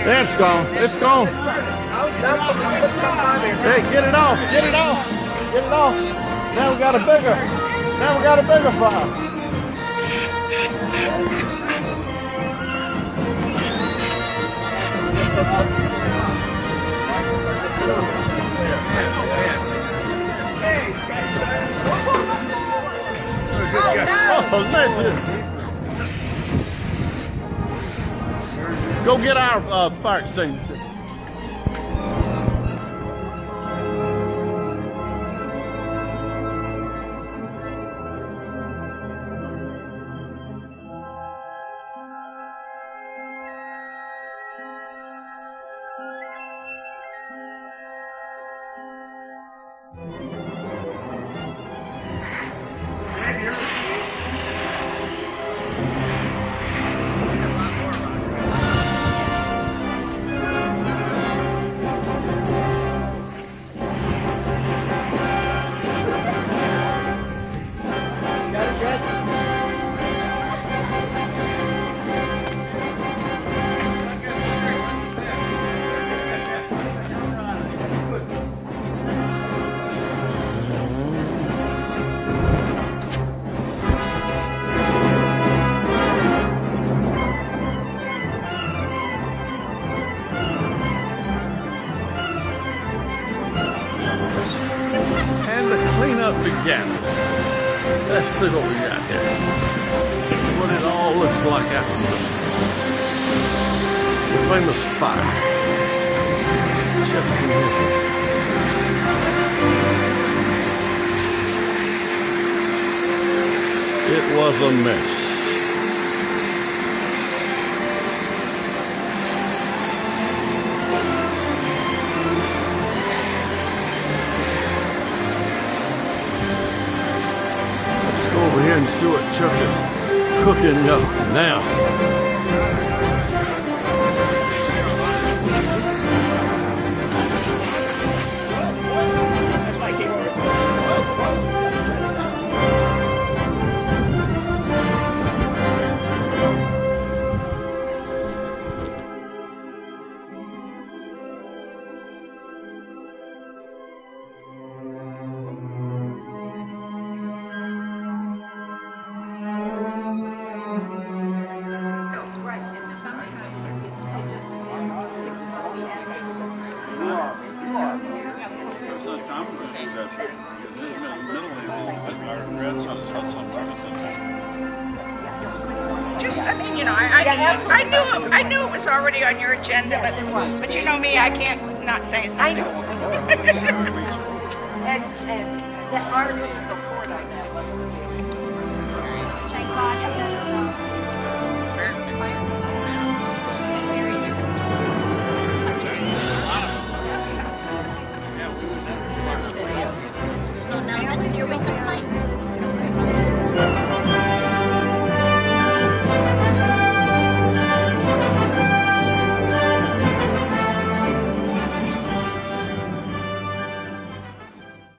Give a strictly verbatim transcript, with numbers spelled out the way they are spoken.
It's gone. It's gone. Hey, get it off. Get it off. Get it off. Now we got a bigger. Now we got a bigger fire. Oh, listen. Go get our uh, fire extinguisher. Began. Let's see what we got here. What it all looks like after the famous fire. Just it was a mess. Over here and see what Chuck is cooking up now. Just, I mean, you know, I, I, I knew it, I knew it was already on your agenda, but but you know me, I can't not say something. I know. and and that our